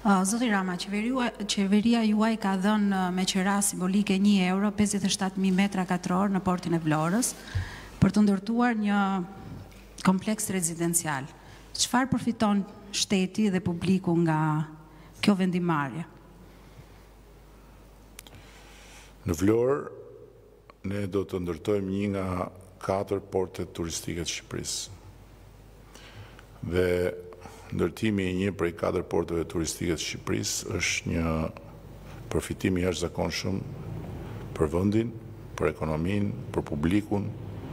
Zoti Rama, qeveria juaj ka dhënë me qira simbolike €1 57.000 metra katror në portin e Vlorës për të ndërtuar një kompleks rezidencial. Çfarë përfiton shteti dhe publiku nga kjo vendimarrje? Në Vlorë, ne do të ndërtojmë një nga 4 portet turistike të Shqipërisë. Dhe ndërtimi i një prej 4 porteve turistike të Shqipërisë është një përfitim i jashtëzakonshëm për vendin, për ekonominë, për publikun.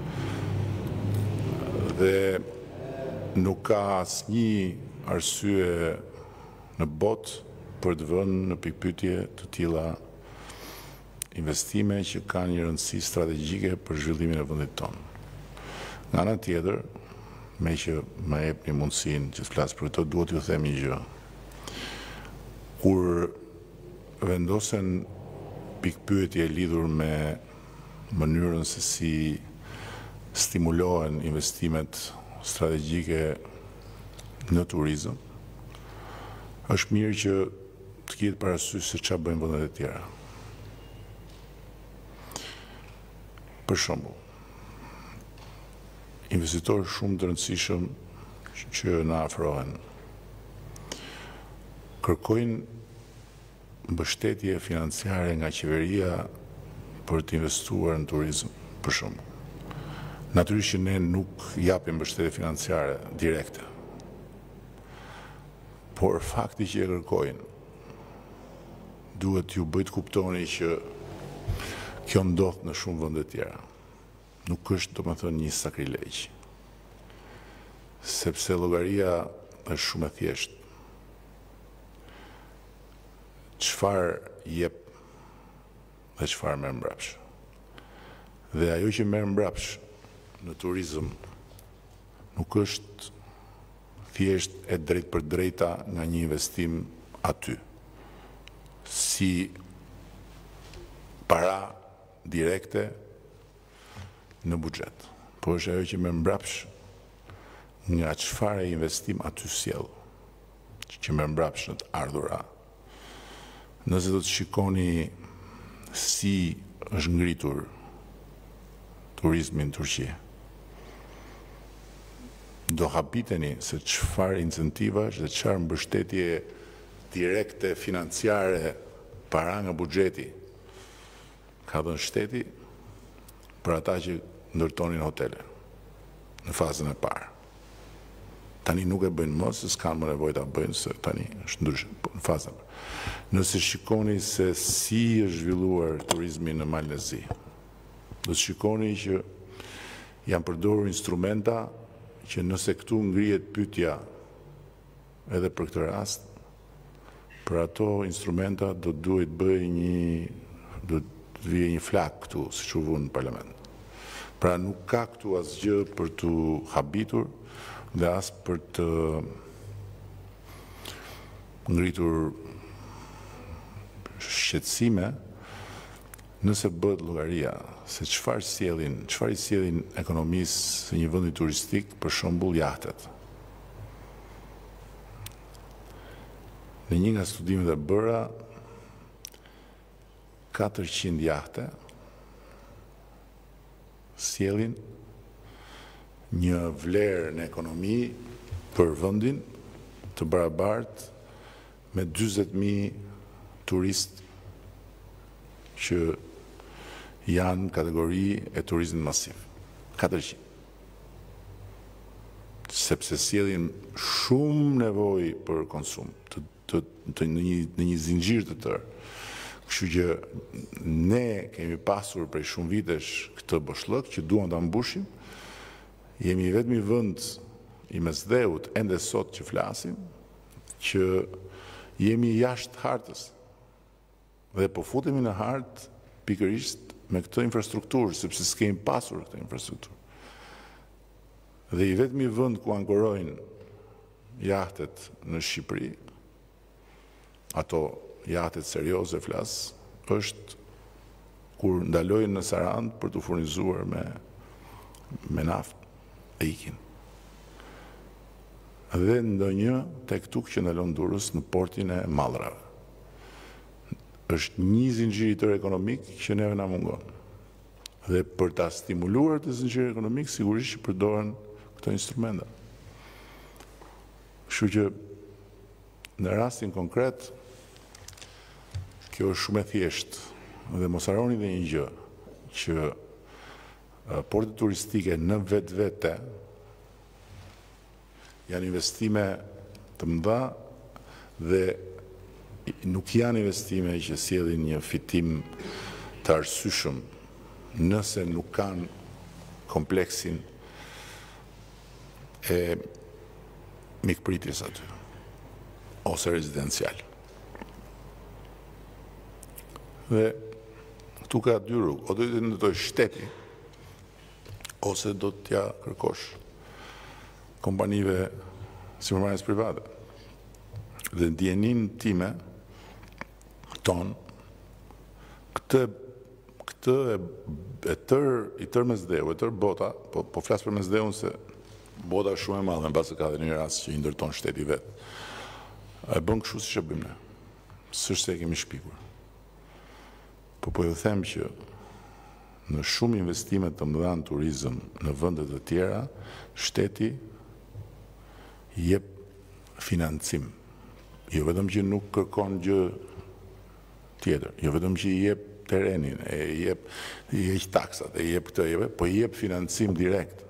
Dhe nuk ka asnjë arsye në botë për të vënë në pikpyetje të tilla investime që kanë një rëndësi strategjike për zhvillimin e vendit tonë. Nga ana tjetër, me që më jepni mundësinë që të flas për këto, duhet t'ju them një gjë. Kur vendosen pikpyetje lidhur me mënyrën se si stimulohen investimet strategjike në turizëm, është mirë që të ketë parasysh se çfarë bëjnë vendet e tjera. Për shembull, investitorë shumë të rëndësishëm që na afrohen kërkojnë mbështetje financiare nga qeveria për të investuar në turizëm, për shembull. Natyrisht që ne nuk japim mbështetje financiare direkte, por fakti që e kërkojnë duhet ju bëjt kuptoni që kjo ndodh në shumë vende të tjera. Nuk është, domethënë, një sakrilegj, sepse llogaria është shumë e thjeshtë. Çfarë jep dhe çfarë merr mbrapsht. Dhe ajo që merr mbrapsht në turizëm nuk është thjesht e drejtë për drejta nga një investim aty, si para direkte në buxhet, po është ajo që merr mbrapsht nga çfarë investim aty sjell, që merr mbrapsht në të ardhura. Nëse do të shikoni si është ngritur turizmi në Turqi, do habiteni se çfarë incentivash dhe çfarë mbështetje direkte financiare para nga buxheti ka dhënë shteti për ata që ndërtonin hotele në fazën e parë. Tani nuk e bëjnë më, se s'kanë më nevojë ta bëjnë, se tani është ndryshe në fazën e parë. Nëse shikoni se si është zhvilluar turizmi në Malezi, do të shikoni që janë përdorur instrumenta që nëse këtu ngrihet pyetja edhe për këtë rast, për ato instrumenta do duhet të vijë një flak këtu, siç u vënë në parlament. Pra nuk ka këtu asgjë për të habitur dhe as për të ngritur shqetësime nëse bëhet llogaria se çfarë i sjellin ekonomisë së një vendi turistik, për shembull jahtet. Në një nga studimet e bëra, 400 jahte sjellin një vlerë në ekonomi për vendin të barabartë me 40.000 turistë që janë kategori e turizmit masiv. 400. Sepse sjellin shumë nevojë për konsum në një zinxhir të tërë. Kështu që ne kemi pasur prej shumë vitesh këtë boshllëk që duam ta mbushim. Jemi vetëm vend i mesdheut ende sot që flasim, që jemi jashtë hartës. Dhe po futemi në hartë pikërisht me këtë infrastrukturë, sepse s'kemi pasur këtë infrastrukturë. Dhe i vetëmi vend ku ankorojnë jahtet në Shqipëri, ato jahtet serioze flas, është kur ndalojnë në Sarandë për të furnizuar me naftë e ikin. dhe ndonjë tek tukë që ndalon Durrës në portin e Mallrave. Është një zinxhir ekonomik që neve na mungon. Dhe për ta stimuluar të zinxhirin ekonomik, sigurisht që përdoren këto instrumenta. Kështu që në rastin konkret, kjo është shumë e thjeshtë. Dhe mos harroni dhe një gjë, që portet turistike në vetvete janë investime të mëdha dhe nuk janë investime që sjellin një fitim të arsyeshëm nëse nuk kanë kompleksin e mikpritjes aty ose rezidencial. Dhe këtu ka dy rrugë, o do të ndërtoj shteti ose do t'ja kërkosh kompanive si përmarrjes private. Dhe ndjenin time ton këtë e tër mesdheu, e tër bota, po flas për mesdheun se bota është shumë e madhe, mbase ka dhe një rast që i ndërton shteti vet. E bën kështu siç e bëjmë ne. S'është se e kemi shpikur. Po ju them që në shumë investimet të mëdha në turizëm në vende të tjera, shteti jep financim. Jo vetëm që nuk kërkon gjë tjetër, jo vetëm që i jep terrenin, i jep taksat, i jep këtë, po i jep financim direkt.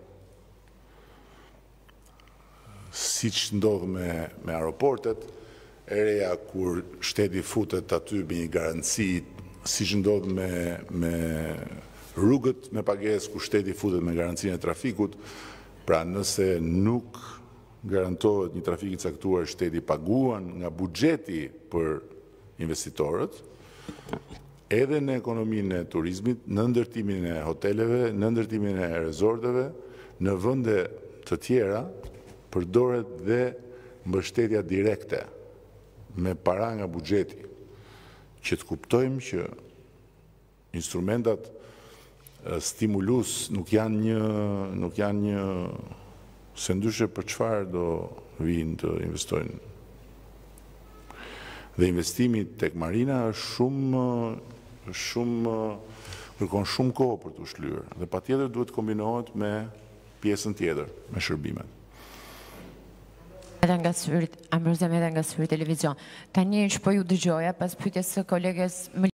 Siç ndodh me aeroportet, e reja kur shteti futet aty me një garanci, siç ndodh me rrugët me pagesë ku shteti futet me garancinë e trafikut, pra nëse nuk garantohet një trafik i caktuar, shteti paguan nga buxheti për investitorët, edhe në ekonominë e turizmit, në ndërtimin e hoteleve, në ndërtimin e resorteve, në vende të tjera, përdoret dhe mbështetja direkte me para nga buxheti, që të kuptojmë që instrumentat stimulus nuk janë një se ndryshe për çfarë do vinë të investojnë. Dhe investimi tek marina është kërkon shumë kohë për të shlyer dhe patjetër duhet kombinohet me pjesën tjetër, me shërbimet. Amërzem edhe nga syri televizion. Tani që po ju dëgjoja pas pyetjes së kolegës